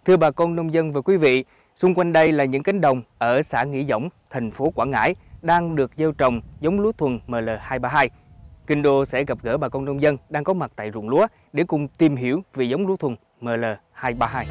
Thưa bà con nông dân và quý vị, xung quanh đây là những cánh đồng ở xã Nghĩa Dõng, thành phố Quảng Ngãi đang được gieo trồng giống lúa thuần ML232. Kinh Đô sẽ gặp gỡ bà con nông dân đang có mặt tại ruộng lúa để cùng tìm hiểu về giống lúa thuần ML232.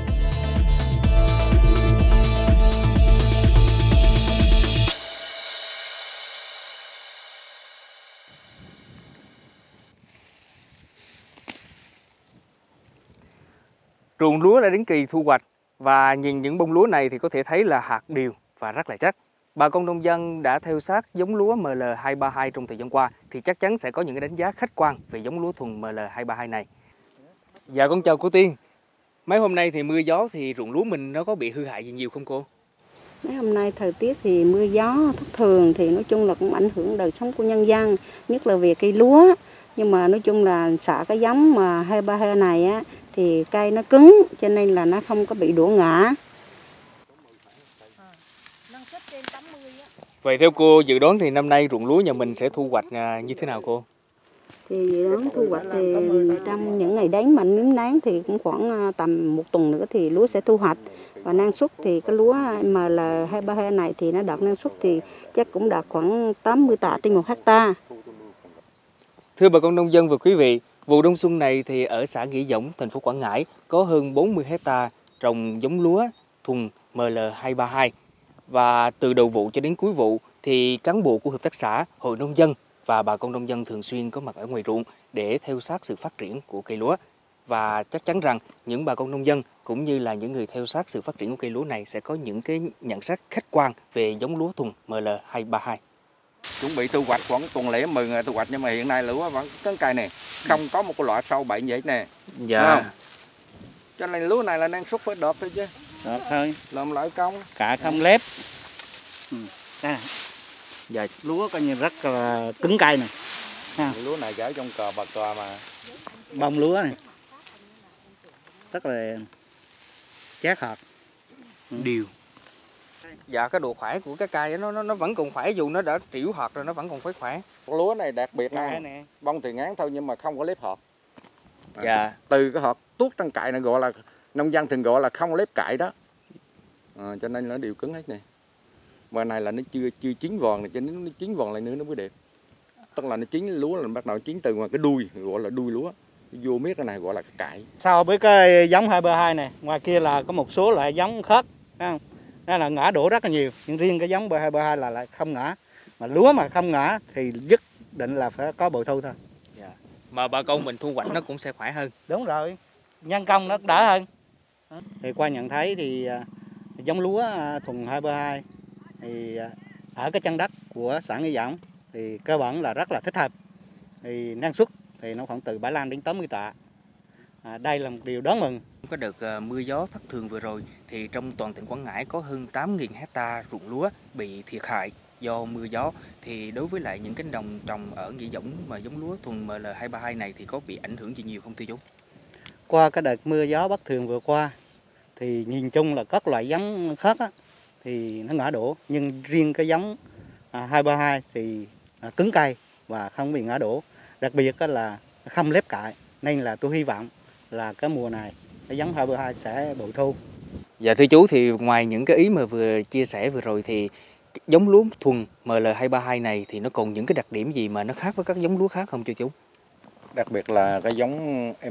Ruộng lúa đã đến kỳ thu hoạch và nhìn những bông lúa này thì có thể thấy là hạt đều và rất là chắc. Bà con nông dân đã theo sát giống lúa ML232 trong thời gian qua thì chắc chắn sẽ có những đánh giá khách quan về giống lúa thuần ML232 này. Dạ con chào cô Tiên. Mấy hôm nay thì mưa gió thì ruộng lúa mình nó có bị hư hại gì nhiều không cô? Mấy hôm nay thời tiết thì mưa gió thất thường thì nói chung là cũng ảnh hưởng đời sống của nhân dân, nhất là về cây lúa. Nhưng mà nói chung là sợ cái giống mà 232 này á thì cây nó cứng cho nên là nó không có bị đổ ngã. Vậy theo cô dự đoán thì năm nay ruộng lúa nhà mình sẽ thu hoạch như thế nào cô? Thì dự đoán thu hoạch thì trong những ngày đến mà nắng nắng thì cũng khoảng tầm một tuần nữa thì lúa sẽ thu hoạch. Và năng suất thì cái lúa ML232 này thì nó đạt năng suất thì chắc cũng đạt khoảng 80 tạ trên 1 hectare. Thưa bà con nông dân và quý vị, vụ đông xuân này thì ở xã Nghĩa Dõng, thành phố Quảng Ngãi có hơn 40 hectare trồng giống lúa thuần ML232. Và từ đầu vụ cho đến cuối vụ thì cán bộ của hợp tác xã, hội nông dân và bà con nông dân thường xuyên có mặt ở ngoài ruộng để theo sát sự phát triển của cây lúa. Và chắc chắn rằng những bà con nông dân cũng như là những người theo sát sự phát triển của cây lúa này sẽ có những cái nhận xét khách quan về giống lúa thuần ML232. Chuẩn bị thu hoạch khoảng tuần lễ 10 ngày thu hoạch, nhưng mà hiện nay lúa vẫn cứng cây này, không có một cái loại sâu bệnh vậy nè. Dạ. Cho nên lúa này là năng suất phải đọt thôi chứ. Đọt thôi. Làm lại công. Cả không lép. Giờ lúa coi như rất là cứng cây này. Lúa này gửi trong cờ bạc cờ mà. Bông lúa này rất là chát hạt. Điều. Dạ cái độ khỏe của cái cây nó vẫn còn khỏe, dù nó đã trĩu hạt rồi nó vẫn còn khỏe. Lúa này đặc biệt là bông thì ngắn thôi nhưng mà không có lép hạt. Dạ. Từ cái hạt tuốt trong cại này gọi là nông dân thường gọi là không lép cại đó. Cho nên nó đều cứng hết nè. Mà này là nó chưa chín vòn này, cho nên nó chín vòn lại nữa nó mới đẹp. Tức là nó chín lúa là bắt đầu chín từ ngoài cái đuôi, gọi là đuôi lúa. Vô miết cái này gọi là cái cại. So với cái giống 232 này, ngoài kia là có một số loại giống khác, thấy không? Nó là ngã đổ rất là nhiều, nhưng riêng cái giống 232 là lại không ngã. Mà lúa mà không ngã thì nhất định là phải có bội thu thôi. Dạ. Mà bà con mình thu hoạch nó cũng sẽ khỏe hơn. Đúng rồi, nhân công nó đỡ hơn. Thì qua nhận thấy thì giống lúa thuần 232 thì ở cái chân đất của xã Nghĩa Dõng thì cơ bản là rất là thích hợp. Thì năng suất thì nó khoảng từ 75 đến 80 tạ. Đây là một điều đáng mừng. Có đợt mưa gió thất thường vừa rồi thì trong toàn tỉnh Quảng Ngãi có hơn 8.000 hectare ruộng lúa bị thiệt hại do mưa gió. Thì đối với lại những cánh đồng trồng ở Nghĩa Dõng mà giống lúa thuần ML232 này thì có bị ảnh hưởng gì nhiều không thưa chú? Qua cái đợt mưa gió bất thường vừa qua thì nhìn chung là các loại giống khác thì nó ngã đổ, nhưng riêng cái giống 232 thì cứng cây và không bị ngã đổ, đặc biệt là không lép cại, nên là tôi hy vọng là cái mùa này cái giống 232 sẽ bội thu. Dạ thưa chú, thì ngoài những cái ý mà vừa chia sẻ vừa rồi thì giống lúa thuần ML232 này thì nó còn những cái đặc điểm gì mà nó khác với các giống lúa khác không cho chú? Đặc biệt là cái giống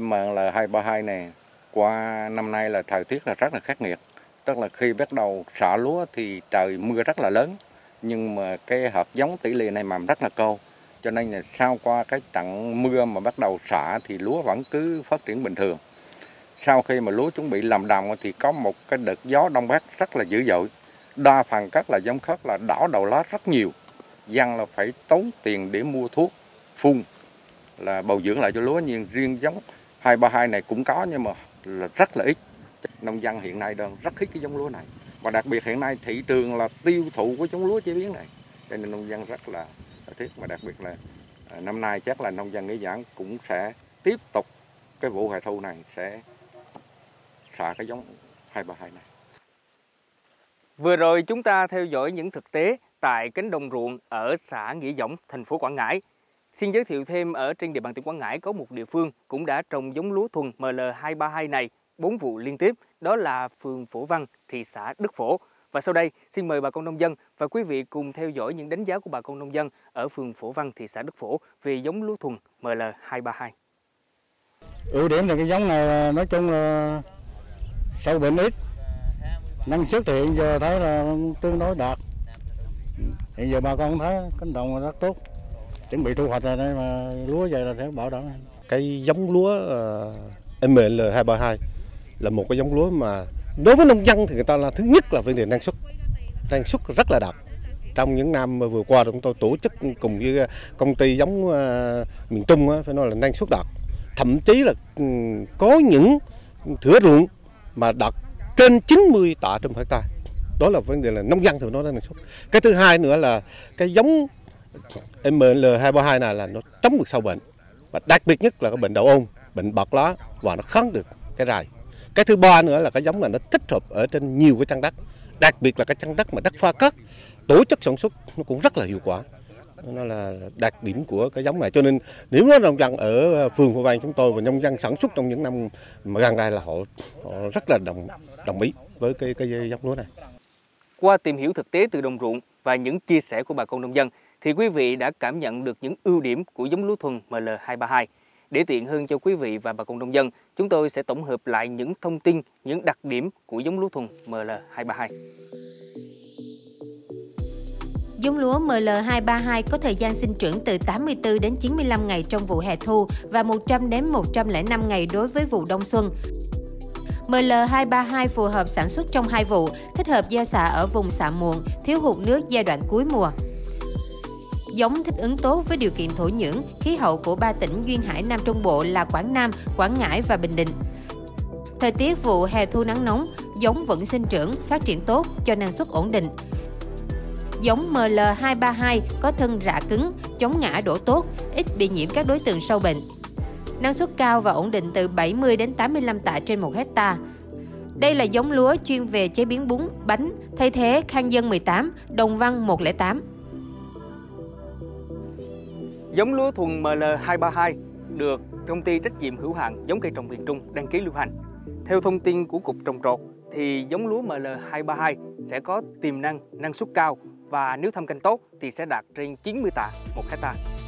ML232 này qua năm nay là thời tiết là rất là khắc nghiệt. Tức là khi bắt đầu xạ lúa thì trời mưa rất là lớn, nhưng mà cái hạt giống tỷ lệ này mầm rất là cao. Cho nên là sau qua cái trận mưa mà bắt đầu xạ thì lúa vẫn cứ phát triển bình thường. Sau khi mà lúa chuẩn bị làm đồng thì có một cái đợt gió đông bắc rất là dữ dội. Đa phần các là giống khác là đỏ đầu lá rất nhiều. Dân là phải tốn tiền để mua thuốc phun là bồi dưỡng lại cho lúa, nhưng riêng giống 232 này cũng có nhưng mà là rất là ít. Nông dân hiện nay đang rất thích cái giống lúa này. Và đặc biệt hiện nay thị trường là tiêu thụ của giống lúa chế biến này. Cho nên nông dân rất là thích. Và đặc biệt là năm nay chắc là nông dân Nghĩa Dõng cũng sẽ tiếp tục cái vụ hè thu này sẽ xạ cái giống 232 này. Vừa rồi chúng ta theo dõi những thực tế tại cánh đồng ruộng ở xã Nghĩa Dõng, thành phố Quảng Ngãi. Xin giới thiệu thêm ở trên địa bàn tỉnh Quảng Ngãi có một địa phương cũng đã trồng giống lúa thuần ML232 này 4 vụ liên tiếp, đó là phường Phổ Văn, thị xã Đức Phổ. Và sau đây, xin mời bà con nông dân và quý vị cùng theo dõi những đánh giá của bà con nông dân ở phường Phổ Văn, thị xã Đức Phổ về giống lúa thuần ML232. Ưu điểm là cái giống này nói chung là sâu bệnh ít, năng suất thì hiện giờ thấy là tương đối đạt. Hiện giờ bà con thấy cánh đồng rất tốt, chuẩn bị thu hoạch rồi đây mà lúa vậy là sẽ bảo đảm. Cái giống lúa ML232 là một cái giống lúa mà đối với nông dân thì người ta là thứ nhất là vấn đề năng suất rất là đạt. Trong những năm vừa qua chúng tôi tổ chức cùng với công ty giống miền Trung phải nói là năng suất đạt, thậm chí là có những thửa ruộng mà đạt trên 90 tạ trên hectare. Đó là vấn đề là nông dân thì nó năng suất. Cái thứ hai nữa là cái giống ML232 này là nó chống được sâu bệnh, và đặc biệt nhất là cái bệnh đậu ôn, bệnh bạc lá, và nó kháng được cái rầy. Cái thứ ba nữa là cái giống này nó thích hợp ở trên nhiều cái chân đất, đặc biệt là cái chân đất mà đất pha cát, tổ chức sản xuất nó cũng rất là hiệu quả. Nó là đặc điểm của cái giống này, cho nên nếu nó nông dân ở phường Phổ Văn chúng tôi và nông dân sản xuất trong những năm mà gần đây là họ rất là đồng ý với cái giống lúa này. Qua tìm hiểu thực tế từ đồng ruộng và những chia sẻ của bà con nông dân thì quý vị đã cảm nhận được những ưu điểm của giống lúa thuần ML232. Để tiện hơn cho quý vị và bà con nông dân, chúng tôi sẽ tổng hợp lại những thông tin, những đặc điểm của giống lúa thuần ML232. Giống lúa ML232 có thời gian sinh trưởng từ 84 đến 95 ngày trong vụ hè thu và 100 đến 105 ngày đối với vụ đông xuân. ML232 phù hợp sản xuất trong 2 vụ, thích hợp gieo xạ ở vùng xạ muộn, thiếu hụt nước giai đoạn cuối mùa. Giống thích ứng tốt với điều kiện thổ nhưỡng, khí hậu của 3 tỉnh duyên hải Nam Trung Bộ là Quảng Nam, Quảng Ngãi và Bình Định. Thời tiết vụ hè thu nắng nóng, giống vẫn sinh trưởng, phát triển tốt, cho năng suất ổn định. Giống ML232 có thân rạ cứng, chống ngã đổ tốt, ít bị nhiễm các đối tượng sâu bệnh. Năng suất cao và ổn định từ 70 đến 85 tạ trên 1 hectare. Đây là giống lúa chuyên về chế biến bún, bánh, thay thế Khang Dân 18, Đồng Văn 108. Giống lúa thuần ML232 được công ty trách nhiệm hữu hạn giống cây trồng miền Trung đăng ký lưu hành. Theo thông tin của Cục Trồng trọt thì giống lúa ML232 sẽ có tiềm năng, năng suất cao và nếu thâm canh tốt thì sẽ đạt trên 90 tạ 1 hectare.